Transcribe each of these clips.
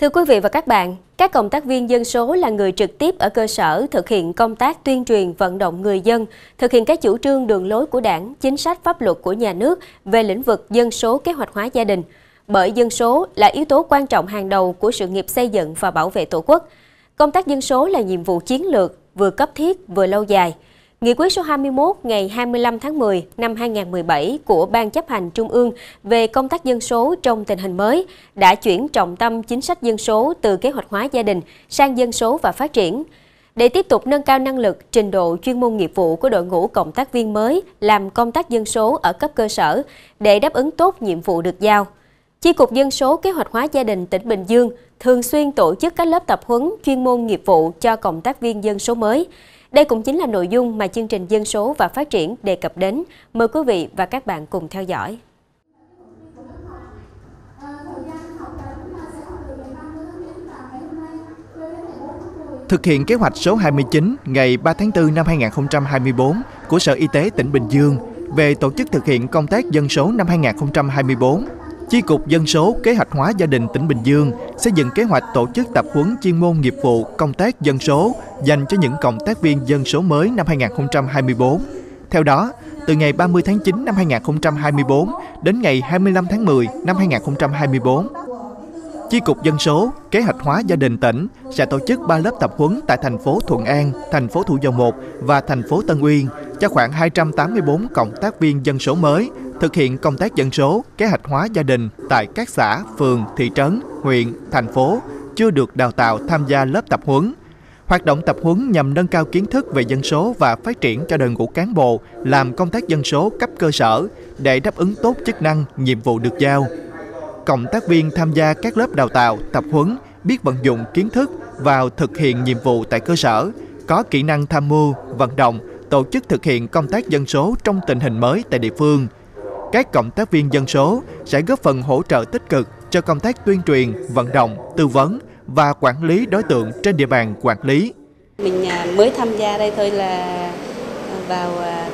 Thưa quý vị và các bạn, các cộng tác viên dân số là người trực tiếp ở cơ sở thực hiện công tác tuyên truyền vận động người dân, thực hiện các chủ trương đường lối của Đảng, chính sách pháp luật của nhà nước về lĩnh vực dân số kế hoạch hóa gia đình. Bởi dân số là yếu tố quan trọng hàng đầu của sự nghiệp xây dựng và bảo vệ Tổ quốc. Công tác dân số là nhiệm vụ chiến lược, vừa cấp thiết vừa lâu dài. Nghị quyết số 21 ngày 25 tháng 10 năm 2017 của Ban Chấp hành Trung ương về công tác dân số trong tình hình mới đã chuyển trọng tâm chính sách dân số từ kế hoạch hóa gia đình sang dân số và phát triển. Để tiếp tục nâng cao năng lực, trình độ chuyên môn nghiệp vụ của đội ngũ cộng tác viên mới làm công tác dân số ở cấp cơ sở để đáp ứng tốt nhiệm vụ được giao, Chi cục Dân số Kế hoạch hóa gia đình tỉnh Bình Dương thường xuyên tổ chức các lớp tập huấn chuyên môn nghiệp vụ cho cộng tác viên dân số mới. Đây cũng chính là nội dung mà chương trình Dân số và Phát triển đề cập đến. Mời quý vị và các bạn cùng theo dõi. Thực hiện kế hoạch số 29 ngày 3 tháng 4 năm 2024 của Sở Y tế tỉnh Bình Dương về tổ chức thực hiện công tác dân số năm 2024, Chi cục Dân số Kế hoạch hóa gia đình tỉnh Bình Dương xây dựng kế hoạch tổ chức tập huấn chuyên môn nghiệp vụ công tác dân số dành cho những cộng tác viên dân số mới năm 2024. Theo đó, từ ngày 30 tháng 9 năm 2024 đến ngày 25 tháng 10 năm 2024, Chi cục Dân số Kế hoạch hóa gia đình tỉnh sẽ tổ chức 3 lớp tập huấn tại thành phố Thuận An, thành phố Thủ Dầu Một và thành phố Tân Uyên cho khoảng 284 cộng tác viên dân số mới thực hiện công tác dân số, kế hoạch hóa gia đình tại các xã, phường, thị trấn, huyện, thành phố chưa được đào tạo tham gia lớp tập huấn. Hoạt động tập huấn nhằm nâng cao kiến thức về dân số và phát triển cho đội ngũ cán bộ làm công tác dân số cấp cơ sở để đáp ứng tốt chức năng, nhiệm vụ được giao. Cộng tác viên tham gia các lớp đào tạo, tập huấn, biết vận dụng kiến thức vào thực hiện nhiệm vụ tại cơ sở, có kỹ năng tham mưu, vận động, tổ chức thực hiện công tác dân số trong tình hình mới tại địa phương. Các cộng tác viên dân số sẽ góp phần hỗ trợ tích cực cho công tác tuyên truyền, vận động, tư vấn và quản lý đối tượng trên địa bàn quản lý. Mình mới tham gia đây thôi là vào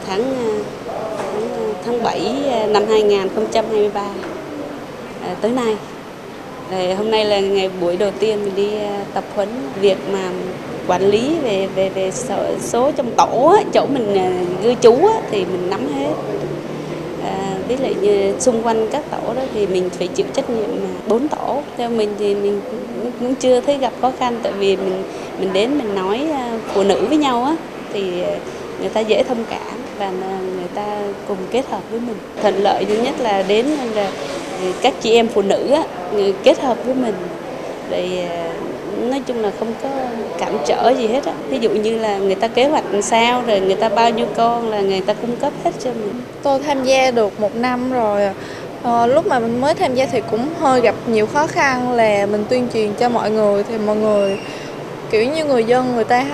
tháng 7 năm 2023 tới nay. Hôm nay là ngày buổi đầu tiên mình đi tập huấn việc mà quản lý về số trong tổ chỗ mình cư trú thì mình nắm hết. Với lại như xung quanh các tổ đó thì mình phải chịu trách nhiệm 4 tổ. Theo mình thì mình cũng chưa thấy gặp khó khăn, tại vì mình đến mình nói phụ nữ với nhau á thì người ta dễ thông cảm và người ta cùng kết hợp với mình. Thuận lợi duy nhất là đến là các chị em phụ nữ á, kết hợp với mình. Rồi nói chung là không có cản trở gì hết á. Ví dụ như là người ta kế hoạch sao, rồi người ta bao nhiêu con là người ta cung cấp hết cho mình. Tôi tham gia được 1 năm rồi. Lúc mà mình mới tham gia thì cũng hơi gặp nhiều khó khăn, là mình tuyên truyền cho mọi người thì mọi người kiểu như người dân người ta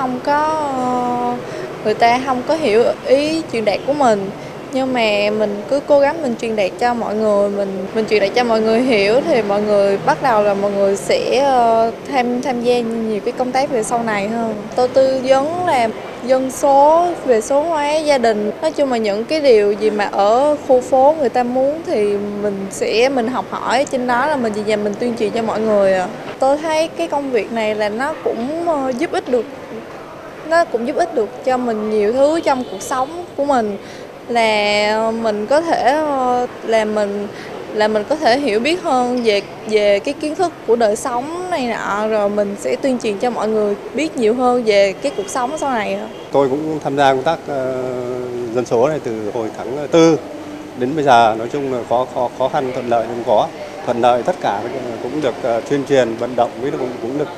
không có hiểu ý truyền đạt của mình. Nhưng mà mình cứ cố gắng mình truyền đạt cho mọi người, mình truyền đạt cho mọi người hiểu thì mọi người bắt đầu là mọi người sẽ tham gia nhiều cái công tác về sau này hơn. Tôi tư vấn là dân số, về số hóa gia đình, nói chung là những cái điều gì mà ở khu phố người ta muốn thì mình học hỏi trên đó, là mình về nhà mình tuyên truyền cho mọi người. Tôi thấy cái công việc này là nó cũng giúp ích được cho mình nhiều thứ trong cuộc sống của mình, là mình có thể mình có thể hiểu biết hơn về cái kiến thức của đời sống này nọ, rồi mình sẽ tuyên truyền cho mọi người biết nhiều hơn về cái cuộc sống sau này. Tôi cũng tham gia công tác dân số này từ hồi tháng 4 đến bây giờ. Nói chung là có khó khăn thuận lợi cũng có. Thuận lợi tất cả cũng được tuyên truyền vận động, với cũng được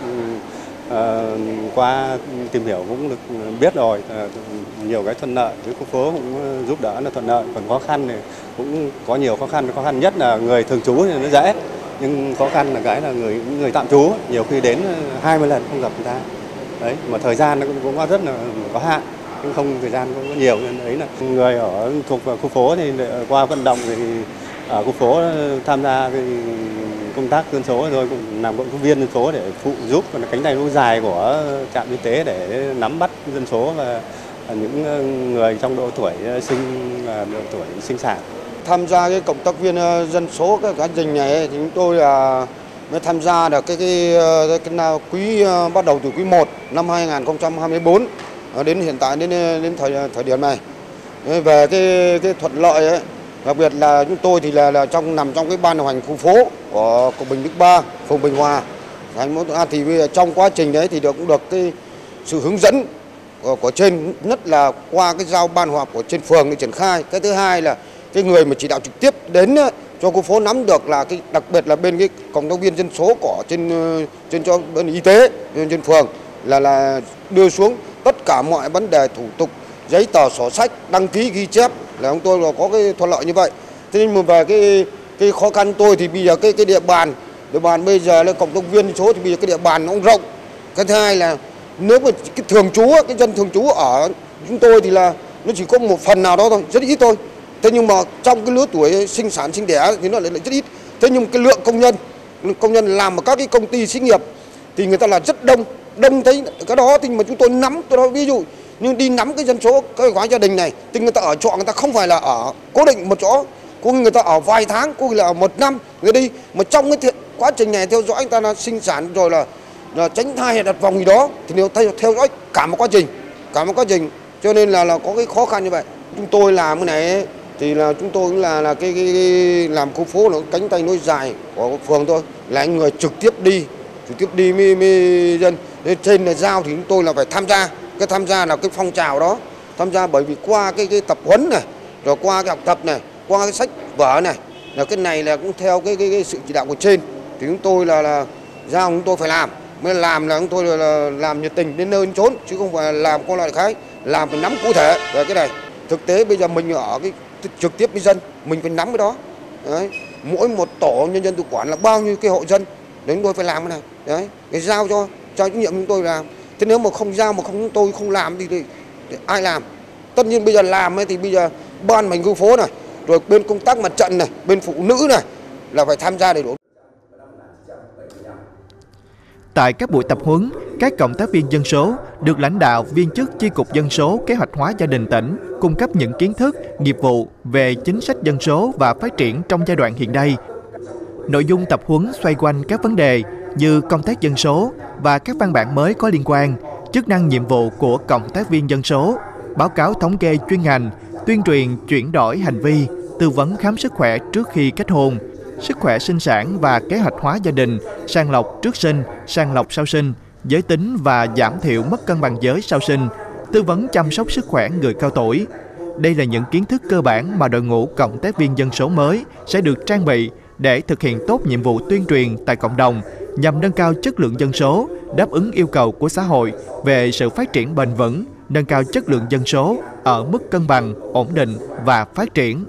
qua tìm hiểu cũng được biết rồi. Nhiều cái thuận lợi, với khu phố cũng giúp đỡ là thuận lợi. Còn khó khăn thì cũng có nhiều khó khăn nhất là người thường trú thì nó dễ, nhưng khó khăn là cái là người tạm trú nhiều khi đến 20 lần không gặp người ta. Đấy, mà thời gian nó cũng rất là có hạn, nhưng không thời gian cũng có nhiều, nên đấy là người ở thuộc khu phố thì qua vận động thì ở khu phố tham gia cái công tác dân số rồi cũng làm cộng tác viên dân số để phụ giúp cánh tay nối dài của trạm y tế để nắm bắt dân số và những người trong độ tuổi sinh và độ tuổi sinh sản. Tham gia cái cộng tác viên dân số các gia đình này thì chúng tôi là mới tham gia được cái nào quý bắt đầu từ quý 1 năm 2024 đến hiện tại đến thời điểm này. Về cái thuận lợi ấy, đặc biệt là chúng tôi thì là nằm trong cái ban điều hành khu phố của Bình Đức 3, phường Bình Hòa, thành phố A, thì trong quá trình đấy thì cũng được cái sự hướng dẫn của trên, nhất là qua cái giao ban họp của trên phường để triển khai. Cái thứ hai là cái người mà chỉ đạo trực tiếp đến cho khu phố nắm được là cái, đặc biệt là bên cái cộng tác viên dân số của trên cho bên y tế trên phường là đưa xuống tất cả mọi vấn đề thủ tục, giấy tờ, sổ sách, đăng ký, ghi chép, là chúng tôi là có cái thuận lợi như vậy. Thế nhưng mà về cái khó khăn tôi thì bây giờ cái địa bàn bây giờ là cộng tác viên số thì bây giờ cái địa bàn nó cũng rộng. Cái thứ hai là nếu mà cái thường trú, cái dân thường trú ở chúng tôi thì là nó chỉ có một phần nào đó thôi, rất ít thôi. Thế nhưng mà trong cái lứa tuổi sinh sản sinh đẻ thì nó lại rất ít. Thế nhưng cái lượng công nhân làm ở các cái công ty xí nghiệp thì người ta là rất đông thấy cái đó thì mà chúng tôi nắm, tôi nói ví dụ nhưng đi nắm cái dân số cái gói gia đình này thì người ta ở trọ, người ta không phải là ở cố định một chỗ, có người ta ở vài tháng, có người là ở 1 năm người đi, mà trong cái quá trình này theo dõi người ta là sinh sản rồi là tránh thai hay đặt vòng gì đó thì nếu theo dõi cả một quá trình cho nên là có cái khó khăn như vậy. Chúng tôi làm cái này ấy, thì là chúng tôi cũng là cái làm khu phố nó cánh tay nối dài của phường thôi, là anh người trực tiếp đi với dân. Trên là giao thì chúng tôi là phải tham gia là cái phong trào đó, tham gia bởi vì qua cái tập huấn này, rồi qua cái học tập này, qua cái sách vở này, là cái này là cũng theo cái sự chỉ đạo của trên thì chúng tôi là giao chúng tôi phải làm, mới làm là chúng tôi là làm nhiệt tình đến nơi đến chốn, chứ không phải làm con loại khác, làm phải nắm cụ thể về cái này. Thực tế bây giờ mình ở cái trực tiếp với dân, mình phải nắm cái đó. Đấy. Mỗi một tổ nhân dân tự quản là bao nhiêu cái hộ dân, để chúng tôi phải làm cái này. Đấy, để giao cho trách nhiệm chúng tôi làm. Thế nếu mà không giao mà chúng tôi không làm thì ai làm? Tất nhiên bây giờ làm ấy thì bây giờ ban hành khu phố này, rồi bên công tác mặt trận này, bên phụ nữ này là phải tham gia đầy đủ. Tại các buổi tập huấn, các cộng tác viên dân số được lãnh đạo, viên chức chi cục dân số, kế hoạch hóa gia đình tỉnh cung cấp những kiến thức, nghiệp vụ về chính sách dân số và phát triển trong giai đoạn hiện nay. Nội dung tập huấn xoay quanh các vấn đề như công tác dân số và các văn bản mới có liên quan, chức năng nhiệm vụ của cộng tác viên dân số, báo cáo thống kê chuyên ngành, tuyên truyền chuyển đổi hành vi, tư vấn khám sức khỏe trước khi kết hôn, sức khỏe sinh sản và kế hoạch hóa gia đình, sàng lọc trước sinh, sàng lọc sau sinh, giới tính và giảm thiểu mất cân bằng giới sau sinh, tư vấn chăm sóc sức khỏe người cao tuổi. Đây là những kiến thức cơ bản mà đội ngũ cộng tác viên dân số mới sẽ được trang bị để thực hiện tốt nhiệm vụ tuyên truyền tại cộng đồng nhằm nâng cao chất lượng dân số, đáp ứng yêu cầu của xã hội về sự phát triển bền vững, nâng cao chất lượng dân số ở mức cân bằng, ổn định và phát triển.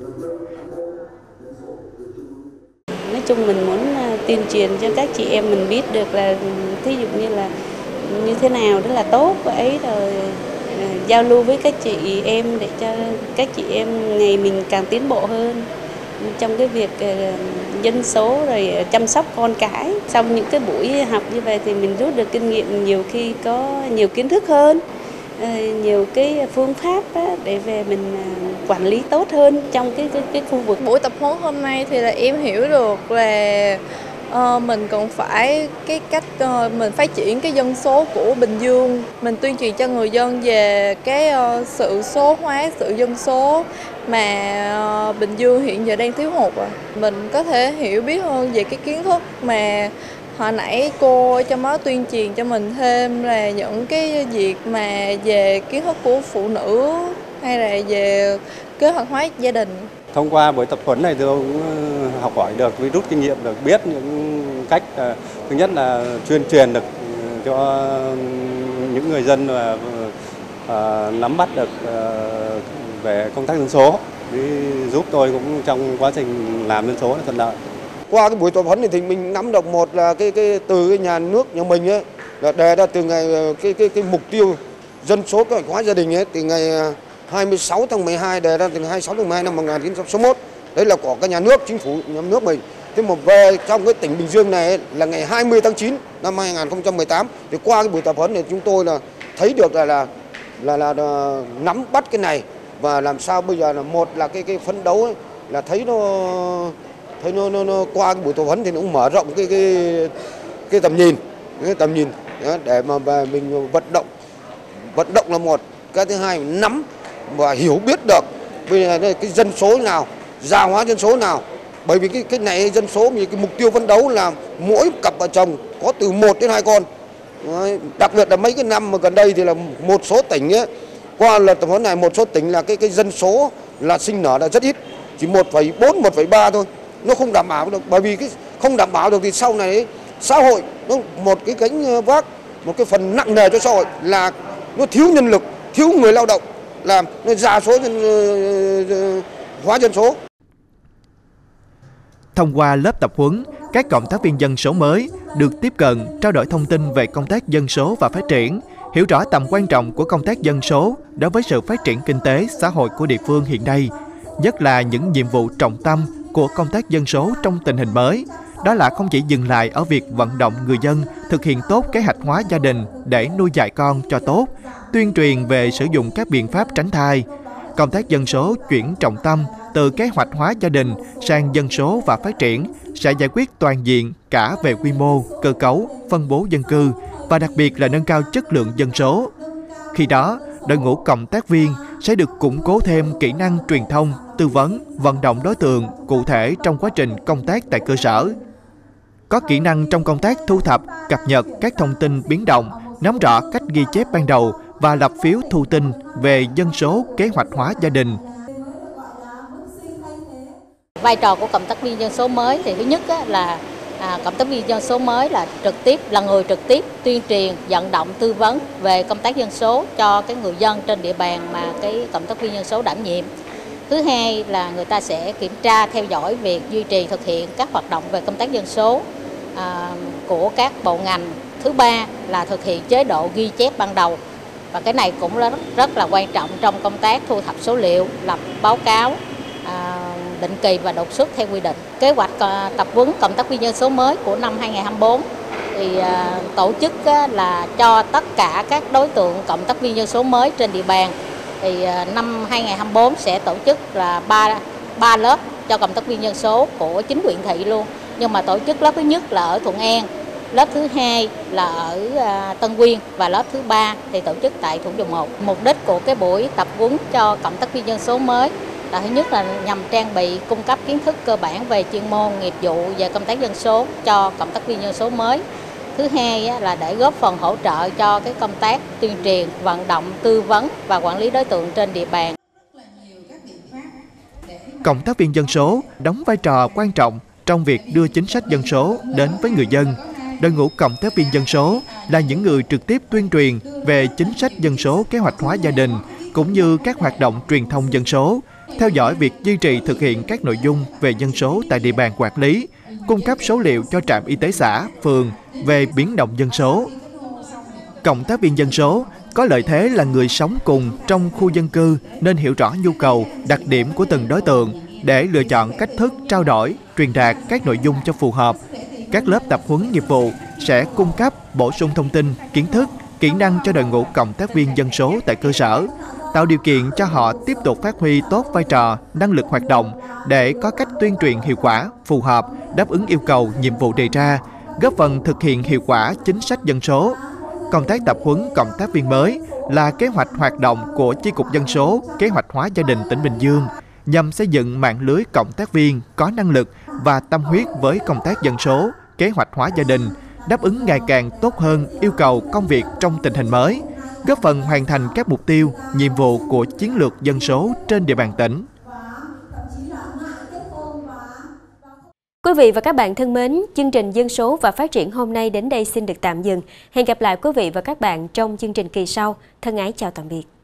Nói chung mình muốn tuyên truyền cho các chị em mình biết được là thí dụ như là như thế nào đó là tốt vậy, rồi giao lưu với các chị em để cho các chị em ngày mình càng tiến bộ hơn trong cái việc dân số rồi chăm sóc con cái. Sau những cái buổi học như vậy thì mình rút được kinh nghiệm, nhiều khi có nhiều kiến thức hơn, nhiều cái phương pháp để về mình quản lý tốt hơn trong cái khu vực. Buổi tập huấn hôm nay thì là em hiểu được là mình còn phải cái cách mình phát triển cái dân số của Bình Dương, mình tuyên truyền cho người dân về cái sự số hóa, sự dân số mà Bình Dương hiện giờ đang thiếu hụt. Mình có thể hiểu biết hơn về cái kiến thức mà hồi nãy cô ở trong đó tuyên truyền cho mình thêm, là những cái việc mà về kiến thức của phụ nữ hay là về kế hoạch hóa gia đình. Thông qua buổi tập huấn này tôi cũng học hỏi được, rút kinh nghiệm được, biết những cách thứ nhất là tuyên truyền được cho những người dân và nắm bắt được về công tác dân số, giúp tôi cũng trong quá trình làm dân số là thuận lợi. Qua cái buổi tập huấn này thì mình nắm được một là từ cái nhà nước nhà mình ấy là đề ra từ ngày cái mục tiêu dân số kế hoạch hóa gia đình ấy từ ngày 26 tháng 12 đề ra từ ngày 26 tháng 12 năm 1961. Đấy là của các nhà nước, chính phủ nhà nước mình. Thế mà về trong cái tỉnh Bình Dương này ấy, là ngày 20 tháng 9 năm 2018 thì qua cái buổi tập huấn này chúng tôi là thấy được là nắm bắt cái này và làm sao bây giờ là một là cái phấn đấu ấy, là thấy nó thấy nó qua cái buổi tập huấn thì nó cũng mở rộng cái tầm nhìn để mà mình vận động là một, cái thứ hai nắm và hiểu biết được bây giờ cái dân số nào, già hóa dân số nào, bởi vì cái này dân số thì cái mục tiêu phấn đấu là mỗi cặp vợ chồng có từ 1 đến 2 con. Đấy, đặc biệt là mấy cái năm mà gần đây thì là một số tỉnh ấy, qua lần tập huấn này một số tỉnh là cái dân số là sinh nở là rất ít, chỉ 1,4, 1,3 thôi, nó không đảm bảo được, bởi vì cái không đảm bảo được thì sau này ấy, xã hội nó một cái gánh vác, một cái phần nặng nề cho xã hội là nó thiếu nhân lực, thiếu người lao động, làm nó già số hóa dân số. Thông qua lớp tập huấn, các cộng tác viên dân số mới được tiếp cận, trao đổi thông tin về công tác dân số và phát triển, hiểu rõ tầm quan trọng của công tác dân số đối với sự phát triển kinh tế, xã hội của địa phương hiện nay, nhất là những nhiệm vụ trọng tâm của công tác dân số trong tình hình mới. Đó là không chỉ dừng lại ở việc vận động người dân thực hiện tốt kế hoạch hóa gia đình để nuôi dạy con cho tốt, tuyên truyền về sử dụng các biện pháp tránh thai. Công tác dân số chuyển trọng tâm từ kế hoạch hóa gia đình sang dân số và phát triển sẽ giải quyết toàn diện cả về quy mô, cơ cấu, phân bố dân cư và đặc biệt là nâng cao chất lượng dân số. Khi đó, đội ngũ cộng tác viên sẽ được củng cố thêm kỹ năng truyền thông, tư vấn, vận động đối tượng cụ thể trong quá trình công tác tại cơ sở. Có kỹ năng trong công tác thu thập, cập nhật các thông tin biến động, nắm rõ cách ghi chép ban đầu và lập phiếu thu tin về dân số kế hoạch hóa gia đình. Vai trò của cộng tác viên dân số mới thì thứ nhất là cộng tác viên dân số mới là người trực tiếp tuyên truyền, vận động, tư vấn về công tác dân số cho cái người dân trên địa bàn mà cái cộng tác viên dân số đảm nhiệm. Thứ hai là người ta sẽ kiểm tra, theo dõi việc duy trì thực hiện các hoạt động về công tác dân số của các bộ ngành. Thứ ba là thực hiện chế độ ghi chép ban đầu, và cái này cũng rất là quan trọng trong công tác thu thập số liệu, lập báo cáo định kỳ và đột xuất theo quy định. Kế hoạch tập huấn cộng tác viên dân số mới của năm 2024 thì tổ chức là cho tất cả các đối tượng cộng tác viên dân số mới trên địa bàn. Thì năm 2024 sẽ tổ chức là 3 lớp cho cộng tác viên dân số của chính huyện thị luôn. Nhưng mà tổ chức lớp thứ nhất là ở Thuận An, lớp thứ hai là ở Tân Uyên và lớp thứ 3 thì tổ chức tại Thủ Dầu Một. Mục đích của cái buổi tập huấn cho cộng tác viên dân số mới là thứ nhất là nhằm trang bị, cung cấp kiến thức cơ bản về chuyên môn, nghiệp vụ về công tác dân số cho cộng tác viên dân số mới. Thứ hai là để góp phần hỗ trợ cho cái công tác tuyên truyền, vận động, tư vấn và quản lý đối tượng trên địa bàn. Cộng tác viên dân số đóng vai trò quan trọng trong việc đưa chính sách dân số đến với người dân. Đội ngũ cộng tác viên dân số là những người trực tiếp tuyên truyền về chính sách dân số kế hoạch hóa gia đình, cũng như các hoạt động truyền thông dân số, theo dõi việc duy trì thực hiện các nội dung về dân số tại địa bàn quản lý, cung cấp số liệu cho trạm y tế xã, phường về biến động dân số. Cộng tác viên dân số có lợi thế là người sống cùng trong khu dân cư nên hiểu rõ nhu cầu, đặc điểm của từng đối tượng để lựa chọn cách thức trao đổi, truyền đạt các nội dung cho phù hợp. Các lớp tập huấn nghiệp vụ sẽ cung cấp, bổ sung thông tin, kiến thức, kỹ năng cho đội ngũ cộng tác viên dân số tại cơ sở, tạo điều kiện cho họ tiếp tục phát huy tốt vai trò, năng lực hoạt động để có cách tuyên truyền hiệu quả, phù hợp, đáp ứng yêu cầu, nhiệm vụ đề ra, góp phần thực hiện hiệu quả chính sách dân số. Công tác tập huấn cộng tác viên mới là kế hoạch hoạt động của Chi cục Dân số, Kế hoạch hóa gia đình tỉnh Bình Dương nhằm xây dựng mạng lưới cộng tác viên có năng lực và tâm huyết với công tác dân số, kế hoạch hóa gia đình, đáp ứng ngày càng tốt hơn yêu cầu công việc trong tình hình mới, góp phần hoàn thành các mục tiêu, nhiệm vụ của chiến lược dân số trên địa bàn tỉnh. Quý vị và các bạn thân mến, chương trình Dân số và Phát triển hôm nay đến đây xin được tạm dừng. Hẹn gặp lại quý vị và các bạn trong chương trình kỳ sau. Thân ái chào tạm biệt.